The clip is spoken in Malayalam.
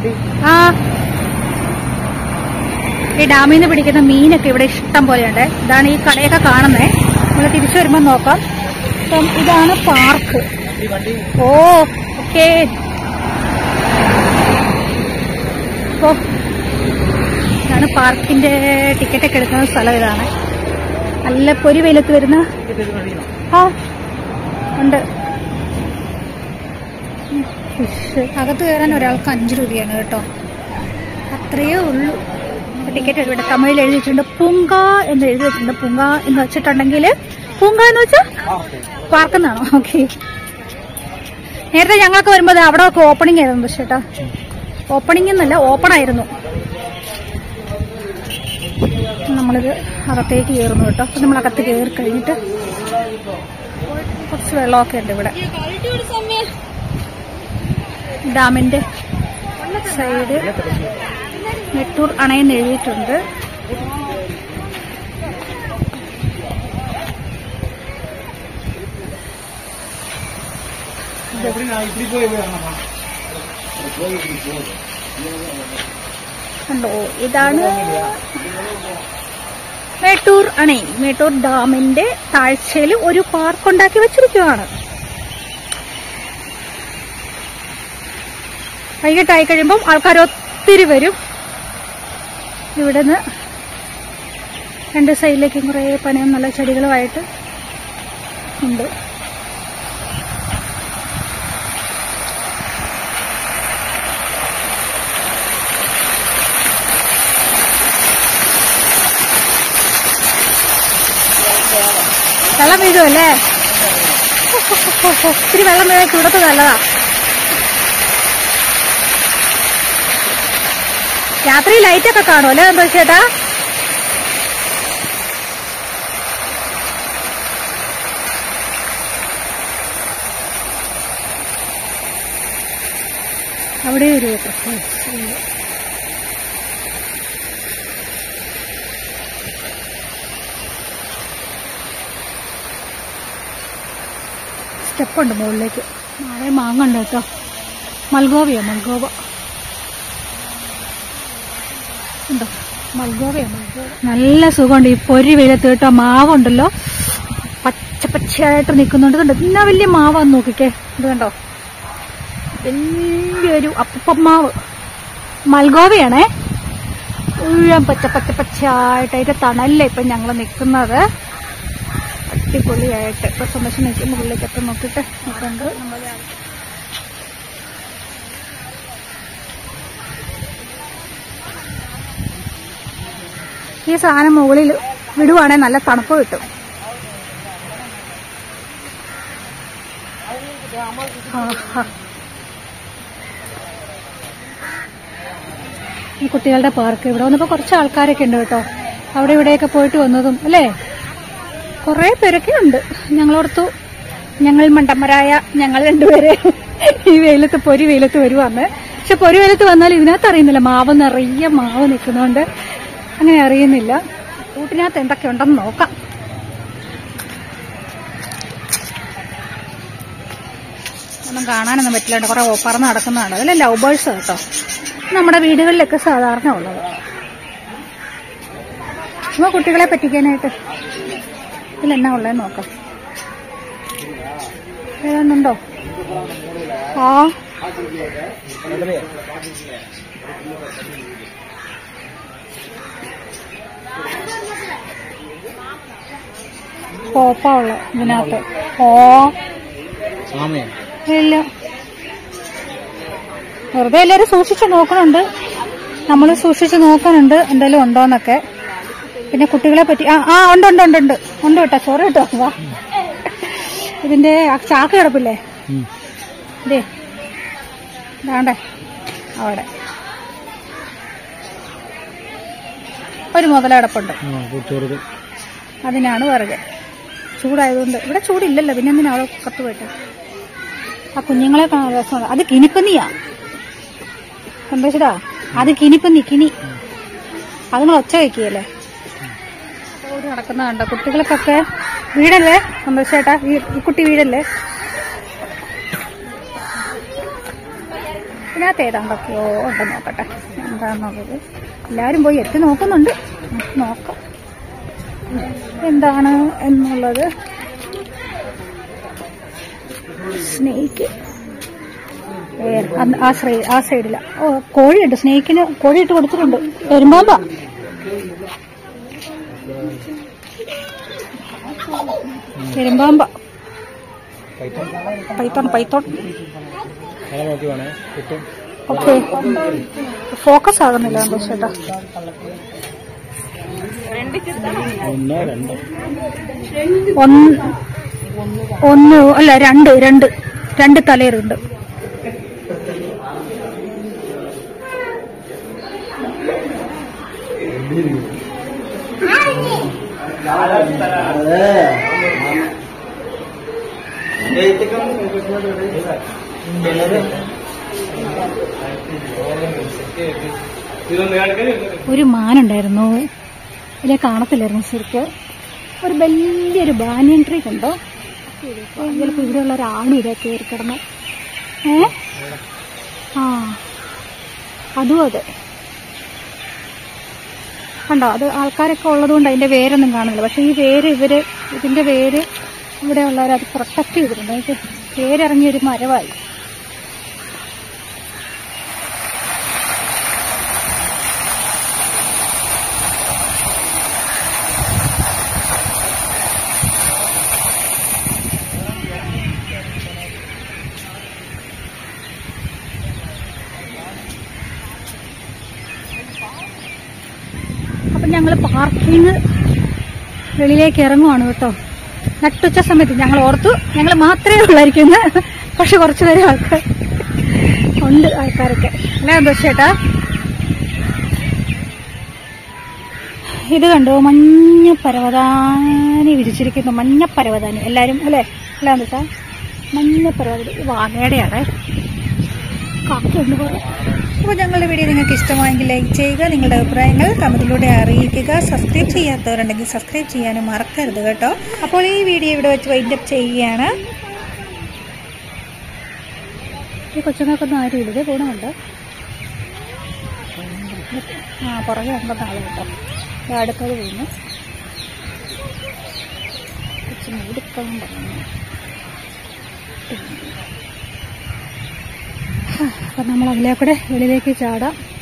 ആ ഈ ഡാമിൽ നിന്ന് പിടിക്കുന്ന മീനൊക്കെ ഇവിടെ ഇഷ്ടം പോലെയുണ്ട്. ഇതാണ് ഈ കടയൊക്കെ കാണുന്നത്. നമ്മൾ തിരിച്ചു വരുമ്പോൾ നോക്കാം. അപ്പം ഇതാണ് പാർക്ക്. ഓ ഓക്കേ. ഓ ഇതാണ് പാർക്കിന്റെ ടിക്കറ്റ് ഒക്കെ എടുക്കുന്ന സ്ഥലം. ഇതാണ് നല്ല പൊരി വെയിലത്ത് വരുന്ന. ആ ഉണ്ട്. ഫിഷ് അകത്ത് കയറാൻ ഒരാൾക്ക് 5 രൂപയാണ് കേട്ടോ. അത്രയേ ഉള്ളൂ. ടിക്കറ്റ് ഇവിടെ തമിഴിൽ എഴുതിയിട്ടുണ്ട്. പൂങ്ക എന്ന് എഴുതി വെച്ചിട്ടുണ്ട്. പൂങ്ക എന്ന് വെച്ചിട്ടുണ്ടെങ്കിൽ പൂങ്ക എന്ന് വെച്ചാൽ പാർക്ക് എന്നാണോ? ഓക്കെ. നേരത്തെ ഞങ്ങൾക്ക് വരുമ്പോൾ അവിടെ ഒക്കെ ഓപ്പണിംഗ് ആയിരുന്നു. പക്ഷേ കേട്ടോ ഓപ്പണിംഗ് എന്നല്ല, ഓപ്പൺ ആയിരുന്നു. നമ്മളിത് അകത്തേക്ക് കയറുന്നു കേട്ടോ. അപ്പം നമ്മളകത്ത് കയറി കഴിഞ്ഞിട്ട് കുറച്ച് വെള്ളമൊക്കെ ഉണ്ട് ഇവിടെ. ഡാമിന്റെ സൈഡ് മെട്ടൂർ അണയെന്ന് എഴുതിയിട്ടുണ്ട്. കണ്ടോ, ഇതാണ് മേട്ടൂർ അണை. മേട്ടൂർ ഡാമിന്റെ താഴ്ചയിൽ ഒരു പാർക്ക് ഉണ്ടാക്കി വെച്ചിരിക്കുകയാണ്. വൈകിട്ടായി കഴിയുമ്പം ആൾക്കാർ ഒത്തിരി വരും. ഇവിടെ നിന്ന് 2 സൈഡിലേക്കും കുറേ പനയും നല്ല ചെടികളുമായിട്ട് ഉണ്ട്. വെള്ളം വീഴുമല്ലേ? ഒത്തിരി വെള്ളം വീഴാൻ ചൂടത്ത് നല്ലതാ. രാത്രി ലൈറ്റൊക്കെ കാണുമല്ലേ എന്തോ ചേട്ടാ? അവിടെ ഒരു സ്റ്റെപ്പുണ്ട് മുകളിലേക്ക്. നാളെ മാങ്ങുണ്ട് കേട്ടോ. മൽഗോവയോ? മൽഗോവ ഉണ്ടോ? മൽഗോവയോ? മൽഗോവ. നല്ല സുഖമുണ്ട് ഈ പൊരി വെയിലത്ത് കേട്ടോ. മാവുണ്ടല്ലോ പച്ച പച്ചയായിട്ട് നിൽക്കുന്നുണ്ട്. കണ്ടോ എന്നാ വലിയ മാവാന്ന് നോക്കിക്കേ. ഇത് കണ്ടോ, വലിയൊരു അപ്പം മാവ്. മൽഗോവയാണേ. മുഴുവൻ പച്ച പച്ച പച്ചയായിട്ട് അതിന്റെ തണലില്ല ഇപ്പം ഞങ്ങൾ നിൽക്കുന്നത്. അടിപൊളിയായിട്ട് ഇപ്പൊ സന്ദർശനം നിൽക്കും. മുകളിലേക്കൊക്കെ നോക്കിയിട്ട് നോക്കണ്ട്. ഈ സാധനം മുകളിൽ വിടുവാണെങ്കിൽ നല്ല തണുപ്പ് കിട്ടും. ഈ കുട്ടികളുടെ പാർക്ക്. ഇവിടെ വന്നപ്പോ കുറച്ച് ആൾക്കാരൊക്കെ ഉണ്ട് കേട്ടോ. അവിടെ ഇവിടെയൊക്കെ പോയിട്ട് വന്നതും അല്ലേ, കുറെ പേരൊക്കെ ഉണ്ട്. ഞങ്ങളോർത്തു ഞങ്ങൾ മണ്ടന്മാരായ ഞങ്ങൾ രണ്ടുപേരെ ഈ വെയിലത്ത് പൊരി വെയിലത്ത് വരുവാന്ന്. പക്ഷെ പൊരി വെയിലത്ത് വന്നാൽ ഇതിനകത്ത് അറിയുന്നില്ല. മാവ് നിറയെ മാവ് നിൽക്കുന്നതുകൊണ്ട് അങ്ങനെ അറിയുന്നില്ല. കൂട്ടിനകത്ത് എന്തൊക്കെ ഉണ്ടെന്ന് നോക്കാം. ഒന്നും കാണാനൊന്നും പറ്റില്ല. കുറെ പറന്ന് നടക്കുന്നതാണ്. അതല്ല ലവ് ബേർഡ്സ് കേട്ടോ. നമ്മുടെ വീടുകളിലൊക്കെ സാധാരണ ഉള്ളത്. ചുമ്മാ കുട്ടികളെ പറ്റിക്കാനായിട്ട്. ഇതിലെന്നാ ഉള്ളതെന്ന് നോക്കാം. ഏതാണ്ടുണ്ടോ? ആ പോപ്പാ ഉള്ള ഇതിനകത്ത്. ഓ ഇല്ല, വെറുതെ എല്ലാരും സൂക്ഷിച്ചു നോക്കണുണ്ട്. നമ്മൾ സൂക്ഷിച്ചു നോക്കാനുണ്ട് എന്തെങ്കിലും ഉണ്ടോന്നൊക്കെ. പിന്നെ കുട്ടികളെ പറ്റി ഉണ്ട് ഉണ്ട് ഉണ്ട് ഉണ്ട് ഉണ്ട് കേട്ടോ. സോറി കേട്ടോ. വാ, ഇതിന്റെ ചാക്ക് കിടപ്പില്ലേ? ഇതേ വേണ്ടേ അവിടെ ഒരു മുതലടപ്പുണ്ട്. അതിനാണ് പറയുക. ചൂടായതുകൊണ്ട്. ഇവിടെ ചൂടില്ലല്ലോ, പിന്നെ എന്തിനാ അവിടെ കത്ത് പോയിട്ട്. ആ കുഞ്ഞുങ്ങളെ കാണാൻ രസമുണ്ട്. അത് കിനിപ്പന്നിയാ സന്തോഷിടാ. അത് കിനിപ്പന്നി, കിനി. അത് നിങ്ങൾ ഒച്ച വയ്ക്കുകയല്ലേ. ഓടി നടക്കുന്ന കണ്ടോ കുട്ടികൾക്കൊക്കെ. വീടല്ലേ സന്തോഷേട്ടാ? ഈ കുട്ടി വീടല്ലേ? ഇതിനകത്ത് ഏതാണ്ടൊക്കെയോ ഉണ്ടെന്ന് നോക്കട്ടെ എന്താണെന്നുള്ളത്. എല്ലാവരും പോയി എത്തി നോക്കുന്നുണ്ട്. നോക്കാം എന്താണ് എന്നുള്ളത്. സ്നേക്ക് ആ സൈഡില കോഴിയുണ്ട്. സ്നേക്കിന് കോഴിയിട്ട് കൊടുത്തിട്ടുണ്ട്. പെരുമ്പാമ്പ പെരുമ്പാമ്പ പൈത്തോൺ ഓക്കെ. ഫോക്കസ് ആകുന്നില്ല ചേട്ടാ. ഒന്ന് അല്ല രണ്ട് തലയറുണ്ട്. ഒരു മാനുണ്ടായിരുന്നു, ഇതിലെ കാണത്തില്ലായിരുന്നു ശരിക്ക്. ഒരു വലിയൊരു ബാനിയൻ ട്രീ കണ്ടോ? ചിലപ്പോൾ ഇവിടെയുള്ള ഒരാളും ഇതേ കയറി കിടന്ന് അതും അതെ കണ്ടോ. അത് ആൾക്കാരൊക്കെ ഉള്ളതുകൊണ്ട് അതിന്റെ വേരൊന്നും കാണുന്നില്ല. പക്ഷെ ഈ വേര് ഇതിന്റെ വേര് ഇവിടെ ഉള്ളവർ അത് പ്രൊട്ടക്ട് ചെയ്തിട്ടുണ്ട്. എനിക്ക് വേരിറങ്ങിയൊരു മരമായി. അപ്പം ഞങ്ങൾ പാർക്കിങ് വെളിയിലേക്ക് ഇറങ്ങുവാണ് കേട്ടോ. നട്ടുച്ച സമയത്ത് ഞങ്ങൾ ഓർത്തു ഞങ്ങൾ മാത്രമേ ഉള്ളായിരിക്കുന്നത്. പക്ഷെ കുറച്ചുപേരെ ആൾക്കാർ ഉണ്ട്, ആൾക്കാരൊക്കെ അല്ലേ എന്തോ ചേട്ടാ. ഇത് കണ്ടോ, മഞ്ഞ പരവതാനി വിരിച്ചിരിക്കുന്നു. മഞ്ഞ പരവതാനി എല്ലാവരും അല്ലേ അല്ലേ എന്താ മഞ്ഞ പരവതാനി വാങ്ങയുടെയാണേ. കാക്കയുണ്ട് പോലെ. അപ്പോൾ ഞങ്ങളുടെ വീഡിയോ നിങ്ങൾക്ക് ഇഷ്ടമായെങ്കിൽ ലൈക്ക് ചെയ്യുക. നിങ്ങളുടെ അഭിപ്രായങ്ങൾ കമന്റിലൂടെ അറിയിക്കുക. സബ്സ്ക്രൈബ് ചെയ്യാത്തവരുണ്ടെങ്കിൽ സബ്സ്ക്രൈബ് ചെയ്യാനും മറക്കരുത് കേട്ടോ. അപ്പോൾ ഈ വീഡിയോ ഇവിടെ വെച്ച് വൈൻഡപ്പ് ചെയ്യുകയാണ്. ഈ കൊച്ചുങ്ങൾക്കൊന്നും ആരും ഇല്ലേ പോകണമുണ്ട്. പുറകെ ഉണ്ടെന്ന് ആള് കേട്ടോ. അടുത്തത് വീണ് കൊച്ചു എടുക്കാൻ പറഞ്ഞു. അപ്പം നമ്മൾ അതിലേക്കൂടെ വെളിയിലേക്ക് ചാടാം.